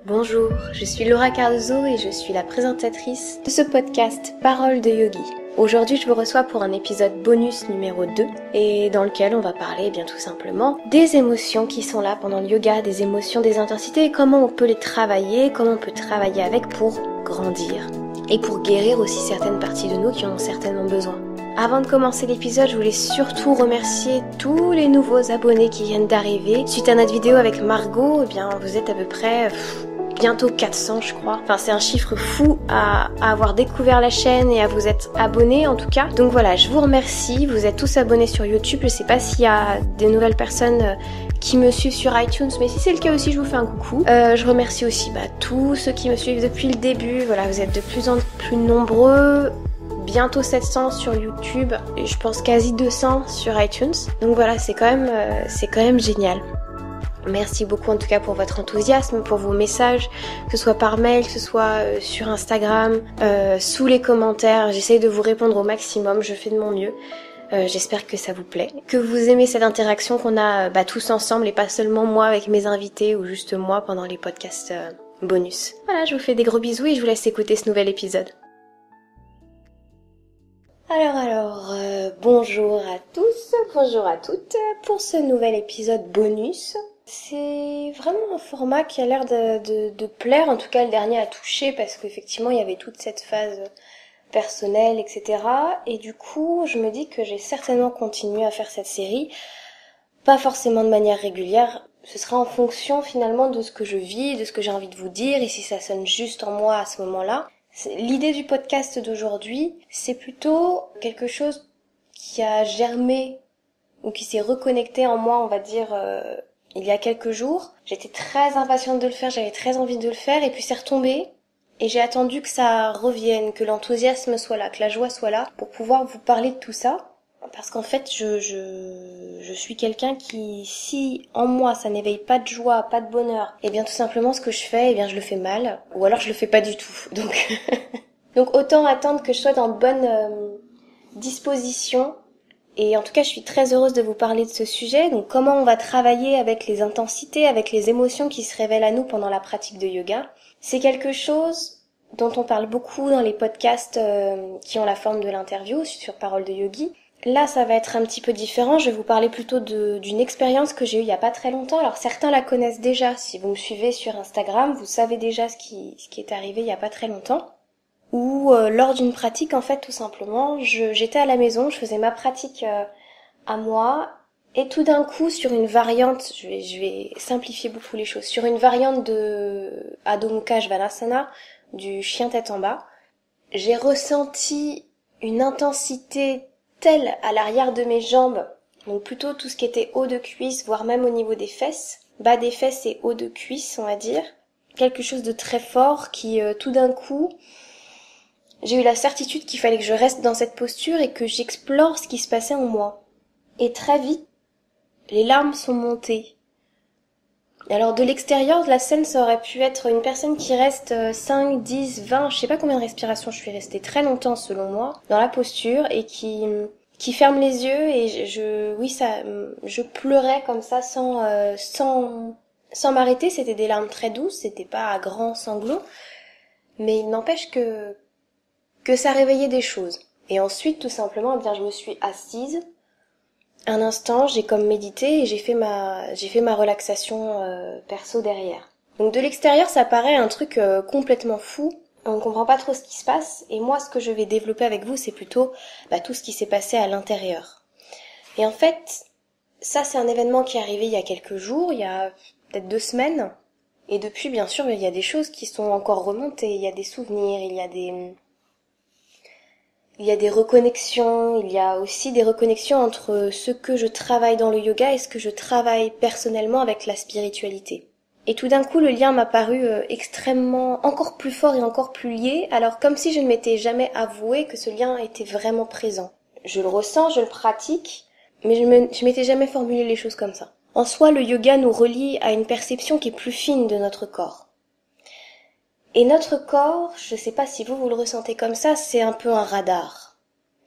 Bonjour, je suis Laura Cardozo et je suis la présentatrice de ce podcast Paroles de Yogi. Aujourd'hui, je vous reçois pour un épisode bonus numéro 2 et dans lequel on va parler bien tout simplement des émotions qui sont là pendant le yoga, des émotions, des intensités et comment on peut les travailler, comment on peut travailler avec pour grandir et pour guérir aussi certaines parties de nous qui en ont certainement besoin. Avant de commencer l'épisode, je voulais surtout remercier tous les nouveaux abonnés qui viennent d'arriver. Suite à notre vidéo avec Margot, eh bien, vous êtes à peu près bientôt 400 je crois. Enfin c'est un chiffre fou à avoir découvert la chaîne et à vous être abonnés en tout cas. Donc voilà, je vous remercie, vous êtes tous abonnés sur YouTube. Je sais pas s'il y a des nouvelles personnes qui me suivent sur iTunes, mais si c'est le cas aussi, je vous fais un coucou. Je remercie aussi tous ceux qui me suivent depuis le début. Voilà, vous êtes de plus en plus nombreux. Bientôt 700 sur YouTube et je pense quasi 200 sur iTunes. Donc voilà, c'est quand même génial. Merci beaucoup en tout cas pour votre enthousiasme, pour vos messages, que ce soit par mail, que ce soit sur Instagram, sous les commentaires. J'essaye de vous répondre au maximum, je fais de mon mieux. J'espère que ça vous plaît, que vous aimez cette interaction qu'on a tous ensemble et pas seulement moi avec mes invités ou juste moi pendant les podcasts bonus. Voilà, je vous fais des gros bisous et je vous laisse écouter ce nouvel épisode. Alors, bonjour à tous, bonjour à toutes pour ce nouvel épisode bonus. C'est vraiment un format qui a l'air de plaire, en tout cas le dernier a touché parce qu'effectivement il y avait toute cette phase personnelle, etc. Et du coup je me dis que j'ai certainement continué à faire cette série, pas forcément de manière régulière, ce sera en fonction finalement de ce que je vis, de ce que j'ai envie de vous dire et si ça sonne juste en moi à ce moment-là. L'idée du podcast d'aujourd'hui, c'est plutôt quelque chose qui a germé ou qui s'est reconnecté en moi, on va dire, il y a quelques jours. J'étais très impatiente de le faire, j'avais très envie de le faire et puis c'est retombé. Et j'ai attendu que ça revienne, que l'enthousiasme soit là, que la joie soit là pour pouvoir vous parler de tout ça. Parce qu'en fait, je suis quelqu'un qui, si en moi ça n'éveille pas de joie, pas de bonheur, et bien tout simplement ce que je fais, je le fais mal, ou alors je le fais pas du tout. Donc autant attendre que je sois dans de bonnes dispositions. Et en tout cas, je suis très heureuse de vous parler de ce sujet. Donc comment on va travailler avec les intensités, avec les émotions qui se révèlent à nous pendant la pratique de yoga. C'est quelque chose dont on parle beaucoup dans les podcasts qui ont la forme de l'interview sur Paroles de Yogi. Là, ça va être un petit peu différent. Je vais vous parler plutôt d'une expérience que j'ai eue il y a pas très longtemps. Alors certains la connaissent déjà. Si vous me suivez sur Instagram, vous savez déjà ce qui est arrivé il y a pas très longtemps. Ou lors d'une pratique, en fait, tout simplement, j'étais à la maison, je faisais ma pratique à moi, et tout d'un coup, sur une variante, je vais simplifier beaucoup les choses, sur une variante de Adho Mukha Svanasana, du chien tête en bas, j'ai ressenti une intensité telle à l'arrière de mes jambes, donc plutôt tout ce qui était haut de cuisse, voire même au niveau des fesses, bas des fesses et haut de cuisse, on va dire, quelque chose de très fort qui, tout d'un coup, j'ai eu la certitude qu'il fallait que je reste dans cette posture et que j'explore ce qui se passait en moi. Et très vite, les larmes sont montées. Alors de l'extérieur de la scène, ça aurait pu être une personne qui reste 5, 10, 20, je sais pas combien de respirations je suis restée, très longtemps selon moi, dans la posture et qui ferme les yeux et je pleurais comme ça sans m'arrêter. C'était des larmes très douces, c'était pas à grands sanglots, mais il n'empêche que ça réveillait des choses. Et ensuite, tout simplement, je me suis assise. Un instant, j'ai comme médité et j'ai fait ma relaxation perso derrière. Donc de l'extérieur, ça paraît un truc complètement fou. On ne comprend pas trop ce qui se passe. Et moi, ce que je vais développer avec vous, c'est plutôt tout ce qui s'est passé à l'intérieur. Et en fait, ça, c'est un événement qui est arrivé il y a quelques jours, il y a peut-être 2 semaines. Et depuis, bien sûr, il y a des choses qui sont encore remontées. Il y a des souvenirs, il y a des reconnexions, il y a aussi des reconnexions entre ce que je travaille dans le yoga et ce que je travaille personnellement avec la spiritualité. Et tout d'un coup, le lien m'a paru extrêmement, encore plus fort et encore plus lié, alors comme si je ne m'étais jamais avoué que ce lien était vraiment présent. Je le ressens, je le pratique, mais je m'étais jamais formulé les choses comme ça. En soi, le yoga nous relie à une perception qui est plus fine de notre corps. Et notre corps, je ne sais pas si vous le ressentez comme ça, c'est un peu un radar.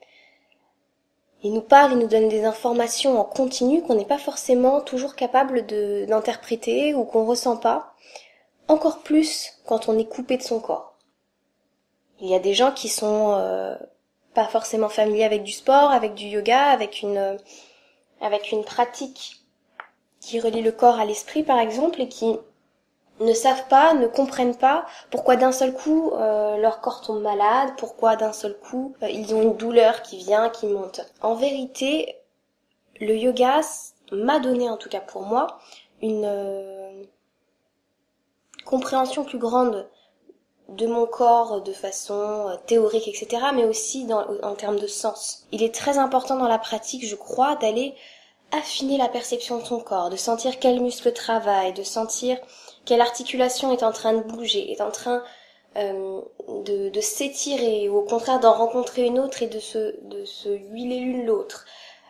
Il nous parle, il nous donne des informations en continu qu'on n'est pas forcément toujours capable d'interpréter ou qu'on ressent pas. encore plus quand on est coupé de son corps. Il y a des gens qui sont pas forcément familiers avec du sport, avec du yoga, avec une pratique qui relie le corps à l'esprit par exemple, et qui ne savent pas, ne comprennent pas pourquoi d'un seul coup leur corps tombe malade, pourquoi d'un seul coup ils ont une douleur qui vient, qui monte. En vérité, le yoga m'a donné, en tout cas pour moi, une compréhension plus grande de mon corps de façon théorique, etc., mais aussi en termes de sens. Il est très important dans la pratique, je crois, d'aller affiner la perception de son corps, de sentir quel muscle travaille, de sentir quelle articulation est en train de bouger, est en train de s'étirer, ou au contraire d'en rencontrer une autre et de se huiler l'une l'autre.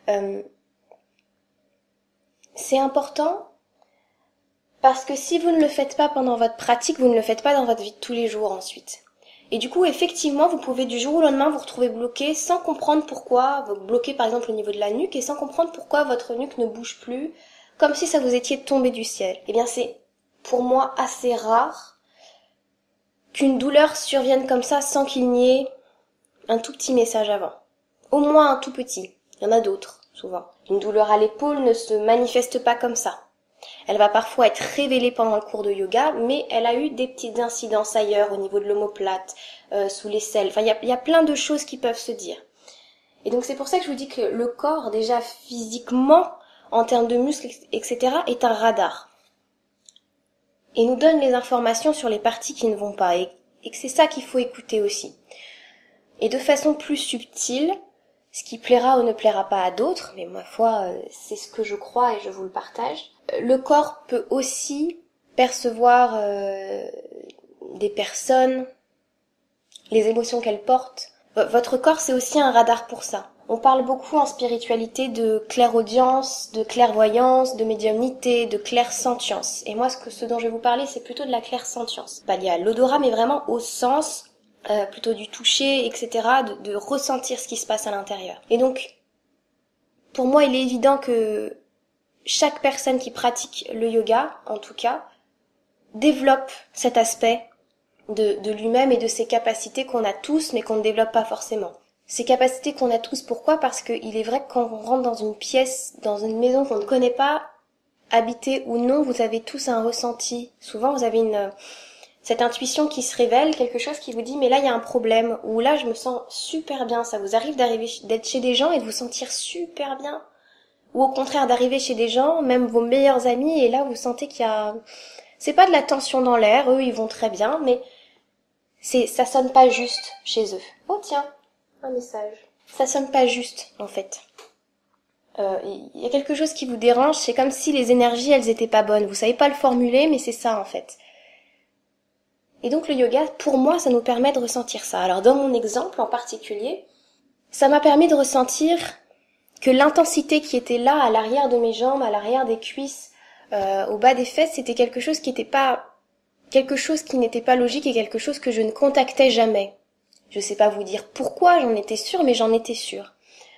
C'est important parce que si vous ne le faites pas pendant votre pratique, vous ne le faites pas dans votre vie de tous les jours ensuite. Et du coup, effectivement, vous pouvez du jour au lendemain vous retrouver bloqué sans comprendre pourquoi, vous bloqué par exemple au niveau de la nuque, et sans comprendre pourquoi votre nuque ne bouge plus, comme si ça vous étiez tombé du ciel. Eh bien, c'est pour moi assez rare qu'une douleur survienne comme ça sans qu'il n'y ait un tout petit message avant. Au moins un tout petit. Il y en a d'autres, souvent. Une douleur à l'épaule ne se manifeste pas comme ça. Elle va parfois être révélée pendant le cours de yoga, mais elle a eu des petites incidences ailleurs, au niveau de l'omoplate, sous l'aisselle. Enfin, il y a plein de choses qui peuvent se dire. Et donc c'est pour ça que je vous dis que le corps, déjà physiquement, en termes de muscles, etc., est un radar. Et nous donne les informations sur les parties qui ne vont pas. Et que c'est ça qu'il faut écouter aussi. Et de façon plus subtile, ce qui plaira ou ne plaira pas à d'autres, mais ma foi, c'est ce que je crois et je vous le partage. Le corps peut aussi percevoir des personnes, les émotions qu'elles portent. Votre corps, c'est aussi un radar pour ça. On parle beaucoup en spiritualité de clairaudience, de clairvoyance, de médiumnité, de clairsentience. Et moi, ce dont je vais vous parler, c'est plutôt de la clairsentience. Pas lié à l'odorat, mais vraiment au sens, plutôt du toucher, etc., de ressentir ce qui se passe à l'intérieur. Et donc, pour moi, il est évident que chaque personne qui pratique le yoga, en tout cas, développe cet aspect de lui-même et de ses capacités qu'on a tous, mais qu'on ne développe pas forcément. Ces capacités qu'on a tous, pourquoi ? Parce qu'il est vrai que quand on rentre dans une pièce, dans une maison qu'on ne connaît pas, habitée ou non, vous avez tous un ressenti. Souvent, vous avez cette intuition qui se révèle, quelque chose qui vous dit mais là il y a un problème, ou là je me sens super bien. Ça vous arrive d'être chez des gens et de vous sentir super bien, ou au contraire d'arriver chez des gens, même vos meilleurs amis, et là vous sentez qu'il y a, c'est pas de la tension dans l'air, eux ils vont très bien, mais ça sonne pas juste chez eux. Oh tiens, un message. Ça sonne pas juste en fait. Il y a quelque chose qui vous dérange, c'est comme si les énergies elles étaient pas bonnes. Vous savez pas le formuler, mais c'est ça en fait. Et donc le yoga, pour moi, ça nous permet de ressentir ça. Alors dans mon exemple en particulier, ça m'a permis de ressentir que l'intensité qui était là, à l'arrière de mes jambes, à l'arrière des cuisses, au bas des fesses, c'était quelque chose qui n'était pas logique et quelque chose que je ne contactais jamais. Je sais pas vous dire pourquoi, j'en étais sûre, mais j'en étais sûre.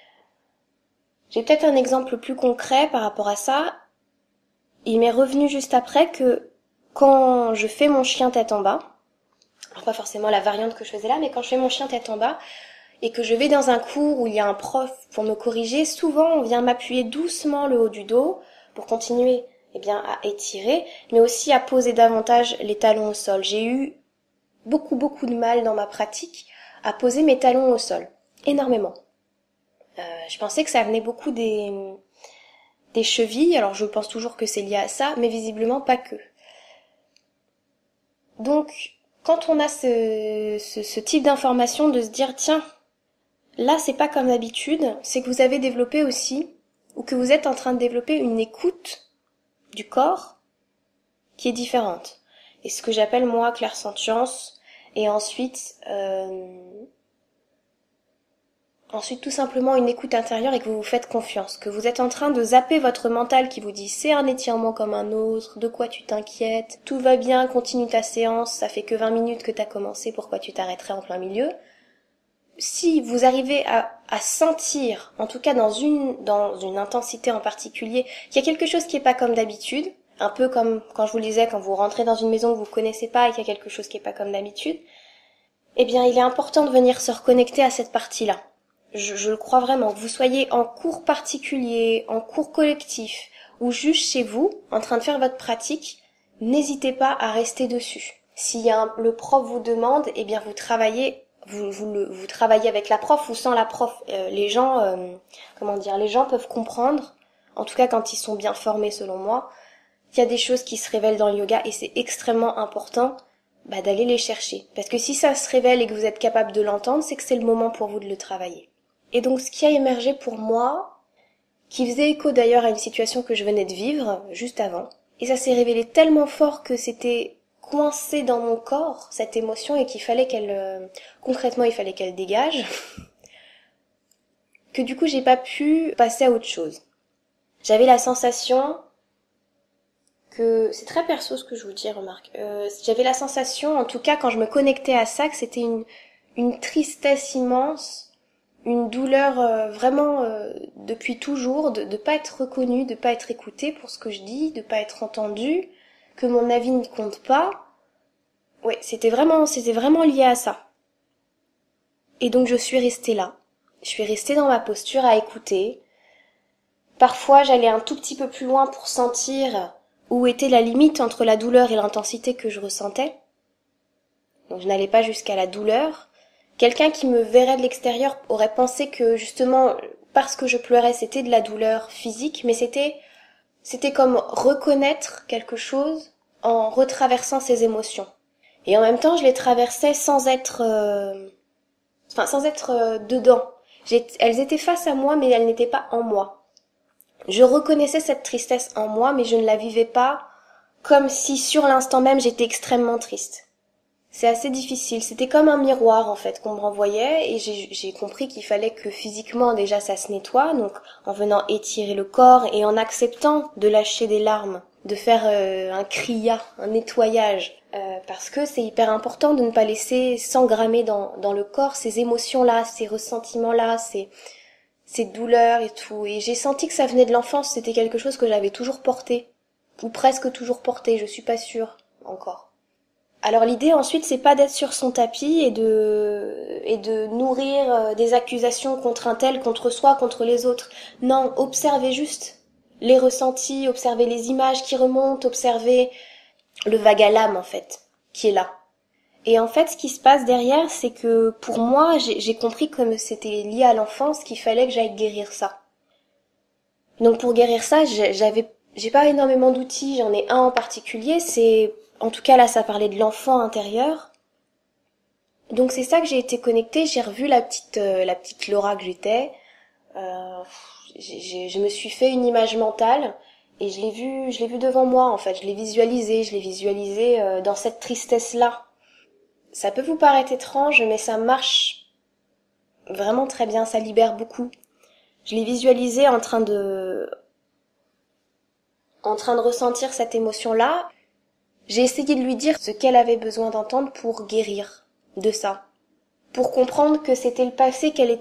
J'ai peut-être un exemple plus concret par rapport à ça. Il m'est revenu juste après que quand je fais mon chien tête en bas, alors pas forcément la variante que je faisais là, mais quand je fais mon chien tête en bas et que je vais dans un cours où il y a un prof pour me corriger, souvent on vient m'appuyer doucement le haut du dos pour continuer à étirer, mais aussi à poser davantage les talons au sol. J'ai eu beaucoup de mal dans ma pratique à poser mes talons au sol, énormément. Je pensais que ça venait beaucoup des chevilles, alors je pense toujours que c'est lié à ça, mais visiblement pas que. Donc, quand on a ce type d'information, de se dire, tiens, là c'est pas comme d'habitude, c'est que vous avez développé aussi, ou que vous êtes en train de développer une écoute du corps qui est différente. Et ce que j'appelle moi clairsentience, et ensuite tout simplement une écoute intérieure et que vous vous faites confiance, que vous êtes en train de zapper votre mental qui vous dit c'est un étirement comme un autre, de quoi tu t'inquiètes, tout va bien, continue ta séance, ça fait que 20 minutes que t'as commencé, pourquoi tu t'arrêterais en plein milieu. Si vous arrivez à sentir, en tout cas dans une intensité en particulier, qu'il y a quelque chose qui est pas comme d'habitude, un peu comme quand je vous le disais, quand vous rentrez dans une maison que vous connaissez pas et qu'il y a quelque chose qui est pas comme d'habitude, eh bien, il est important de venir se reconnecter à cette partie-là. Je le crois vraiment. Que vous soyez en cours particulier, en cours collectif, ou juste chez vous, en train de faire votre pratique, n'hésitez pas à rester dessus. Si le prof vous demande, eh bien, vous travaillez, vous travaillez avec la prof ou sans la prof. Les gens peuvent comprendre, en tout cas quand ils sont bien formés selon moi, qu'il y a des choses qui se révèlent dans le yoga et c'est extrêmement important d'aller les chercher. Parce que si ça se révèle et que vous êtes capable de l'entendre, c'est que c'est le moment pour vous de le travailler. Et donc ce qui a émergé pour moi, qui faisait écho d'ailleurs à une situation que je venais de vivre juste avant, et ça s'est révélé tellement fort que c'était coincé dans mon corps, cette émotion, et qu'il fallait concrètement il fallait qu'elle dégage, que du coup j'ai pas pu passer à autre chose. J'avais la sensation que, c'est très perso ce que je vous dis, remarque, j'avais la sensation, en tout cas quand je me connectais à ça, que c'était une tristesse immense, une douleur vraiment depuis toujours, de pas être reconnue, de pas être écoutée pour ce que je dis, de pas être entendue, que mon avis ne compte pas. Ouais, c'était vraiment lié à ça. Et donc je suis restée là. Je suis restée dans ma posture à écouter. Parfois j'allais un tout petit peu plus loin pour sentir où était la limite entre la douleur et l'intensité que je ressentais. Donc je n'allais pas jusqu'à la douleur. Quelqu'un qui me verrait de l'extérieur aurait pensé que justement, parce que je pleurais, c'était de la douleur physique, mais c'était comme reconnaître quelque chose en retraversant ses émotions. Et en même temps, je les traversais sans être dedans. Elles étaient face à moi, mais elles n'étaient pas en moi. Je reconnaissais cette tristesse en moi, mais je ne la vivais pas comme si sur l'instant même j'étais extrêmement triste. C'est assez difficile. C'était comme un miroir, en fait, qu'on me renvoyait, et j'ai compris qu'il fallait que physiquement, déjà, ça se nettoie, donc en venant étirer le corps et en acceptant de lâcher des larmes, de faire un kriya, un nettoyage, parce que c'est hyper important de ne pas laisser s'engrammer dans le corps ces émotions-là, ces ressentiments-là, ces douleurs et tout. Et j'ai senti que ça venait de l'enfance, c'était quelque chose que j'avais toujours porté, ou presque toujours porté, je suis pas sûre, encore. Alors l'idée ensuite c'est pas d'être sur son tapis et de nourrir des accusations contre un tel, contre soi, contre les autres. Non, observez juste les ressentis, observez les images qui remontent, observez le vague à l'âme en fait, qui est là. Et en fait ce qui se passe derrière c'est que pour moi j'ai compris comme c'était lié à l'enfance qu'il fallait que j'aille guérir ça. Donc pour guérir ça j'ai pas énormément d'outils, j'en ai un en particulier, en tout cas là ça parlait de l'enfant intérieur. Donc c'est ça que j'ai été connectée, j'ai revu la petite Laura que j'étais. Je me suis fait une image mentale et je l'ai vue devant moi en fait, je l'ai visualisée dans cette tristesse là. Ça peut vous paraître étrange mais ça marche vraiment très bien, ça libère beaucoup. Je l'ai visualisée en train de ressentir cette émotion là. J'ai essayé de lui dire ce qu'elle avait besoin d'entendre pour guérir de ça. Pour comprendre que c'était le passé qu'elle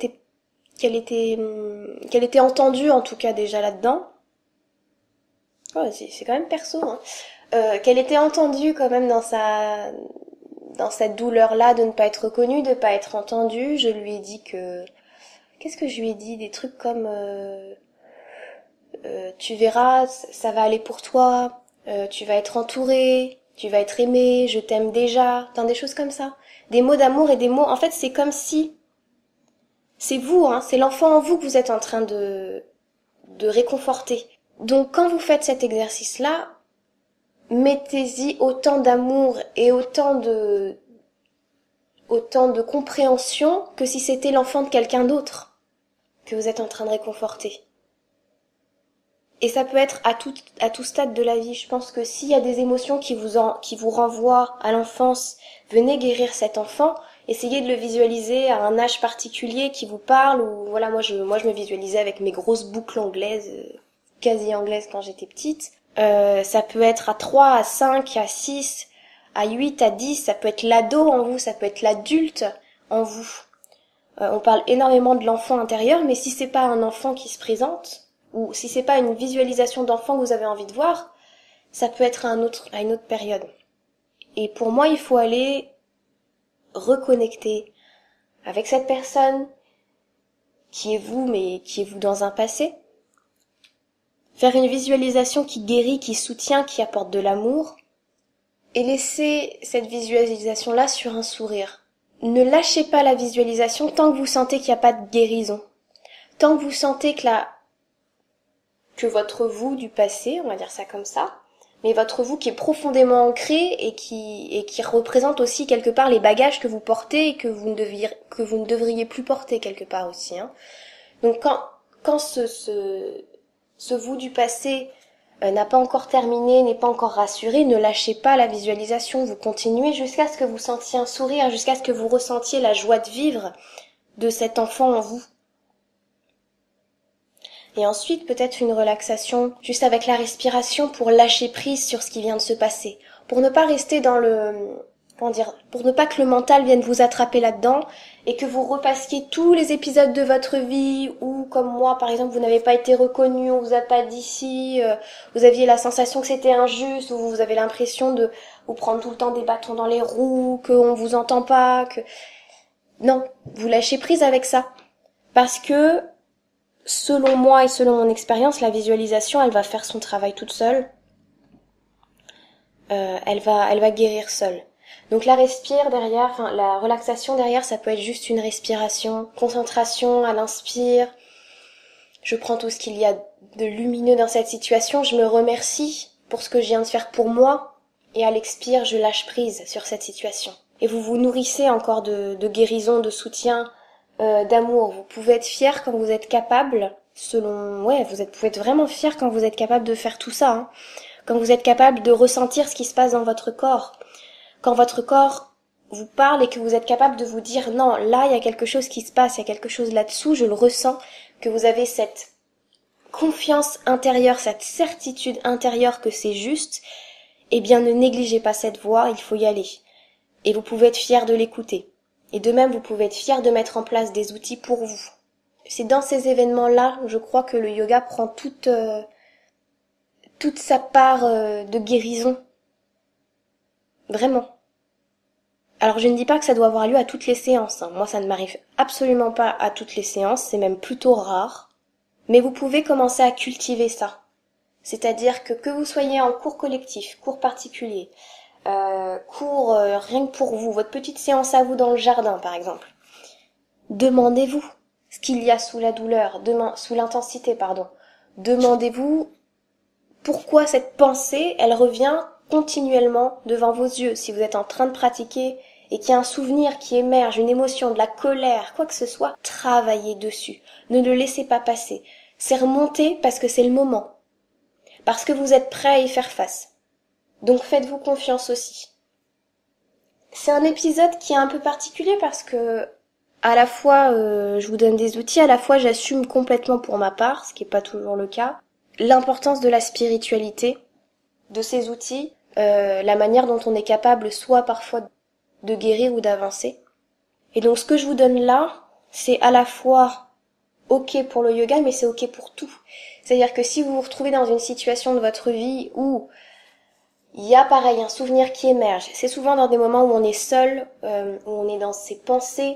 était entendue en tout cas déjà là-dedans. Oh, c'est quand même perso, hein. Qu'elle était entendue quand même dans cette douleur-là de ne pas être reconnue, de ne pas être entendue. Je lui ai dit qu'est-ce que je lui ai dit? Des trucs comme, tu verras, ça va aller pour toi, tu vas être entourée, tu vas être aimée, je t'aime déjà, dans des choses comme ça. Des mots d'amour et des mots, en fait, c'est comme si, c'est vous, hein, c'est l'enfant en vous que vous êtes en train de réconforter. Donc, quand vous faites cet exercice-là, mettez-y autant d'amour et autant de compréhension que si c'était l'enfant de quelqu'un d'autre que vous êtes en train de réconforter. Et ça peut être à tout stade de la vie. Je pense que s'il y a des émotions qui vous renvoient à l'enfance, venez guérir cet enfant. Essayez de le visualiser à un âge particulier qui vous parle. Ou voilà, moi je me visualisais avec mes grosses boucles anglaises, quasi anglaises quand j'étais petite. Ça peut être à 3, à 5, à 6, à 8, à 10. Ça peut être l'ado en vous, ça peut être l'adulte en vous. On parle énormément de l'enfant intérieur, mais si c'est pas un enfant qui se présente, ou si c'est pas une visualisation d'enfant que vous avez envie de voir, ça peut être à une autre période. Et pour moi, il faut aller reconnecter avec cette personne qui est vous, mais qui est vous dans un passé. Faire une visualisation qui guérit, qui soutient, qui apporte de l'amour. Et laisser cette visualisation-là sur un sourire. Ne lâchez pas la visualisation tant que vous sentez qu'il n'y a pas de guérison. Tant que vous sentez que votre vous du passé, on va dire ça comme ça, mais votre vous qui est profondément ancré et qui représente aussi quelque part les bagages que vous portez et que vous ne devriez plus porter quelque part aussi, hein. Donc quand ce vous du passé n'a pas encore terminé, n'est pas encore rassuré, ne lâchez pas la visualisation, vous continuez jusqu'à ce que vous sentiez un sourire, jusqu'à ce que vous ressentiez la joie de vivre de cet enfant en vous. Et ensuite, peut-être une relaxation juste avec la respiration pour lâcher prise sur ce qui vient de se passer. Pour ne pas rester dans pour ne pas que le mental vienne vous attraper là-dedans et que vous repassiez tous les épisodes de votre vie où, comme moi, par exemple, vous n'avez pas été reconnu, on vous a pas dit si, vous aviez la sensation que c'était injuste, ou vous avez l'impression de vous prendre tout le temps des bâtons dans les roues, qu'on vous entend pas, Non, vous lâchez prise avec ça. Parce que, selon moi et selon mon expérience, la visualisation, elle va faire son travail toute seule. Elle va guérir seule. Donc la la relaxation derrière, ça peut être juste une respiration, concentration à l'inspire. Je prends tout ce qu'il y a de lumineux dans cette situation, je me remercie pour ce que je viens de faire pour moi, et à l'expire, je lâche prise sur cette situation. Et vous vous nourrissez encore de guérison, de soutien, d'amour. Vous pouvez être fier quand vous êtes capable, vous pouvez être vraiment fier quand vous êtes capable de faire tout ça, hein. Quand vous êtes capable de ressentir ce qui se passe dans votre corps. Quand votre corps vous parle et que vous êtes capable de vous dire non, là il y a quelque chose qui se passe, il y a quelque chose là-dessous, je le ressens, que vous avez cette confiance intérieure, cette certitude intérieure que c'est juste, eh bien ne négligez pas cette voie, il faut y aller. Et vous pouvez être fier de l'écouter. Et de même, vous pouvez être fier de mettre en place des outils pour vous. C'est dans ces événements-là, je crois que le yoga prend toute sa part de guérison. Vraiment. Alors je ne dis pas que ça doit avoir lieu à toutes les séances, hein. Moi ça ne m'arrive absolument pas à toutes les séances, c'est même plutôt rare. Mais vous pouvez commencer à cultiver ça. C'est-à-dire que vous soyez en cours collectif, cours particulier, cours rien que pour vous, votre petite séance à vous dans le jardin par exemple. Demandez-vous ce qu'il y a sous la douleur, sous l'intensité, pardon. Demandez-vous pourquoi cette pensée, elle revient continuellement devant vos yeux. Si vous êtes en train de pratiquer et qu'il y a un souvenir qui émerge, une émotion, de la colère, quoi que ce soit, travaillez dessus. Ne le laissez pas passer. C'est remonter parce que c'est le moment. Parce que vous êtes prêt à y faire face. Donc faites-vous confiance aussi. C'est un épisode qui est un peu particulier parce que à la fois je vous donne des outils, à la fois j'assume complètement pour ma part, ce qui n'est pas toujours le cas, l'importance de la spiritualité, de ces outils, la manière dont on est capable soit parfois de guérir ou d'avancer. Et donc ce que je vous donne là, c'est à la fois ok pour le yoga, mais c'est ok pour tout. C'est-à-dire que si vous vous retrouvez dans une situation de votre vie où il y a pareil un souvenir qui émerge, c'est souvent dans des moments où on est seul, où on est dans ses pensées,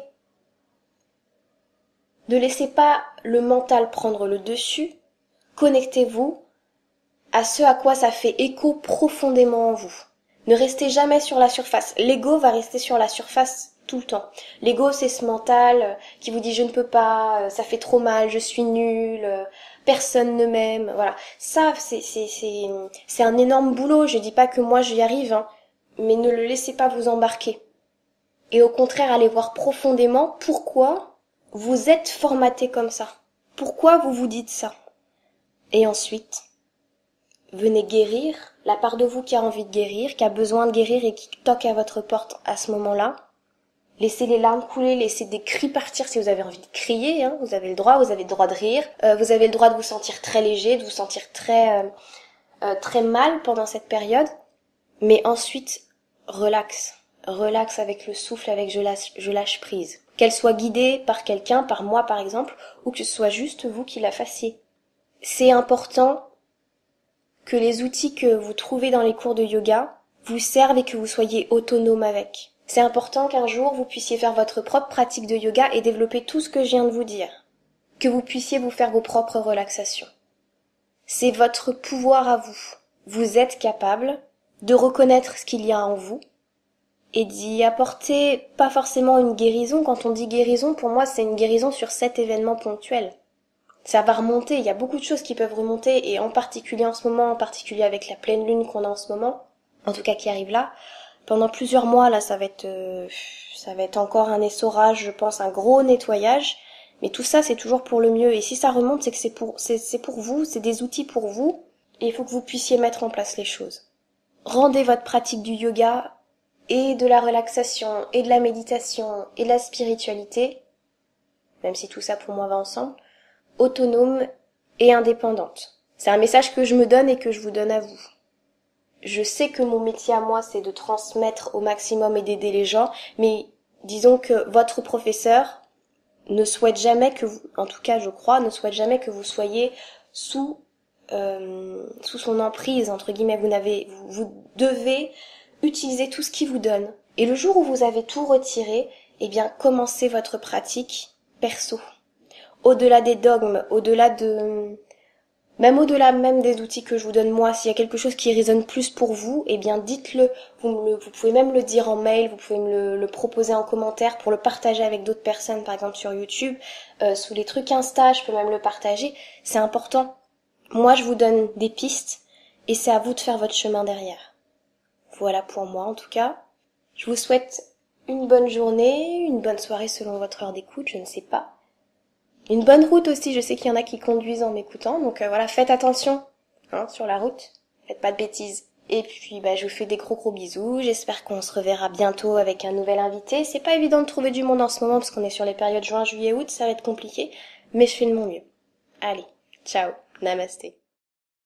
ne laissez pas le mental prendre le dessus, connectez-vous à ce à quoi ça fait écho profondément en vous. Ne restez jamais sur la surface. L'ego va rester sur la surface tout le temps. L'ego, c'est ce mental qui vous dit je ne peux pas, ça fait trop mal, je suis nul, personne ne m'aime. Voilà. Ça, c'est un énorme boulot. Je dis pas que moi j'y arrive, hein, mais ne le laissez pas vous embarquer. Et au contraire, allez voir profondément pourquoi vous êtes formaté comme ça. Pourquoi vous vous dites ça. Et ensuite, venez guérir la part de vous qui a envie de guérir, qui a besoin de guérir et qui toque à votre porte à ce moment-là. Laissez les larmes couler, laissez des cris partir si vous avez envie de crier, hein. Vous avez le droit de rire, vous avez le droit de vous sentir très léger, de vous sentir très mal pendant cette période. Mais ensuite, relax avec le souffle, avec je lâche prise. Qu'elle soit guidée par quelqu'un, par moi par exemple, ou que ce soit juste vous qui la fassiez. C'est important que les outils que vous trouvez dans les cours de yoga vous servent et que vous soyez autonome avec. C'est important qu'un jour vous puissiez faire votre propre pratique de yoga et développer tout ce que je viens de vous dire. Que vous puissiez vous faire vos propres relaxations. C'est votre pouvoir à vous. Vous êtes capable de reconnaître ce qu'il y a en vous et d'y apporter pas forcément une guérison. Quand on dit guérison, pour moi, c'est une guérison sur cet événement ponctuel. Ça va remonter, il y a beaucoup de choses qui peuvent remonter, et en particulier en ce moment, en particulier avec la pleine lune qu'on a en ce moment, en tout cas qui arrive là, pendant plusieurs mois, là, ça va être encore un essorage, je pense, un gros nettoyage, mais tout ça, c'est toujours pour le mieux, et si ça remonte, c'est que c'est pour vous, c'est des outils pour vous, et il faut que vous puissiez mettre en place les choses. Rendez votre pratique du yoga, et de la relaxation, et de la méditation, et de la spiritualité, même si tout ça pour moi va ensemble, autonome et indépendante. C'est un message que je me donne et que je vous donne à vous. Je sais que mon métier à moi, c'est de transmettre au maximum et d'aider les gens, mais disons que votre professeur ne souhaite jamais que vous, en tout cas je crois, ne souhaite jamais que vous soyez sous son emprise, entre guillemets. Vous devez utiliser tout ce qu'il vous donne. Et le jour où vous avez tout retiré, eh bien, commencez votre pratique perso. Au-delà des dogmes, au-delà même des outils que je vous donne moi, s'il y a quelque chose qui résonne plus pour vous, eh bien dites-le. Vous pouvez même le dire en mail, vous pouvez me le proposer en commentaire pour le partager avec d'autres personnes, par exemple sur YouTube, sous les trucs Insta, je peux même le partager. C'est important. Moi, je vous donne des pistes et c'est à vous de faire votre chemin derrière. Voilà pour moi en tout cas. Je vous souhaite une bonne journée, une bonne soirée selon votre heure d'écoute, je ne sais pas. Une bonne route aussi, je sais qu'il y en a qui conduisent en m'écoutant, donc voilà, faites attention sur la route, faites pas de bêtises. Et puis je vous fais des gros bisous, j'espère qu'on se reverra bientôt avec un nouvel invité. C'est pas évident de trouver du monde en ce moment parce qu'on est sur les périodes juin, juillet, août, ça va être compliqué, mais je fais de mon mieux. Allez, ciao, namasté.